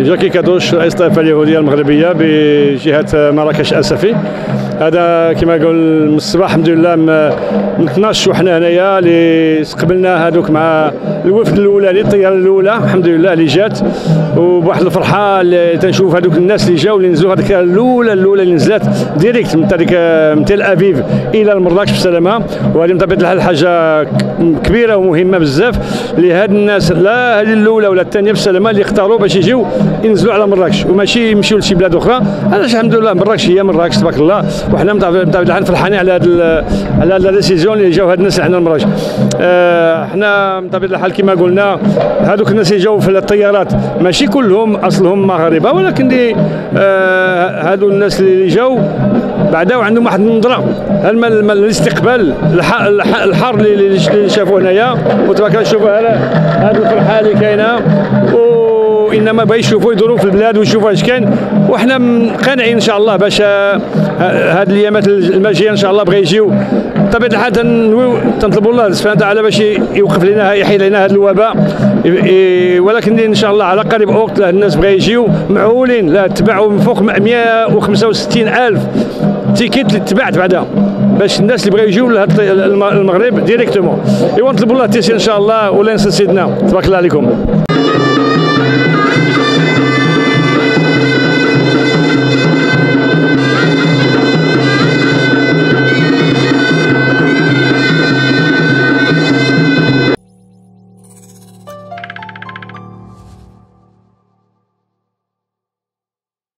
جاكي كادوش رئيس الطائفة اليهودية المغربية بجهة مراكش أسفي. هذا كما نقول من الصباح الحمد لله من 12 وحنا هنايا اللي استقبلنا هذوك مع الوفد الاولاني، الطياره الاولى الحمد لله اللي جات، وبواحد الفرحه اللي تنشوف هذوك الناس اللي جاوا اللي نزلوا هذيك الاولى اللي نزلت ديريكت من تل ابيب الى مراكش بسلامه. وهذه بطبيعه الحال حاجه كبيره ومهمه بزاف لهاد الناس، لا هذه الاولى ولا الثانيه بسلامه اللي اختاروا باش يجيو ينزلوا على مراكش وماشي يمشيو لشي بلاد اخرى. علاش الحمد لله مراكش هي مراكش تبارك الله، وحنا بطبيعه الحال فرحانين على هذا لا ديسيزيون اللي جاو هاد الناس عندنا لمراكش. حنا بطبيعه الحال كما قلنا هذوك الناس اللي جاو في الطيارات ماشي كلهم اصلهم مغاربه، ولكن اللي هادو الناس اللي جاو بعدا وعندهم واحد النظره الاستقبال الحار اللي شافوه هنايا، وتبارك الله شوفوا هذه الفرحه اللي كاينه، وانما بغا يشوفوا يدوروا في البلاد ويشوفوا اش كاين. وحنا قانعين ان شاء الله باش هاد الايامات الماجيه ان شاء الله بغا يجيو. بطبيعه الحال تنطلبوا الله سبحانه وتعالى باش يوقف لنا يحيد لنا هذا الوباء، ولكن ان شاء الله على قريب وقت الناس بغا يجيو معولين. لا تباعوا من فوق 165,000 تيكيت اللي تباعت بعدا باش الناس اللي بغاو يجيو للمغرب ديريكتومون. ايوا نطلبوا الله التيسير ان شاء الله، ولا ننسى سيدنا تبارك الله عليكم.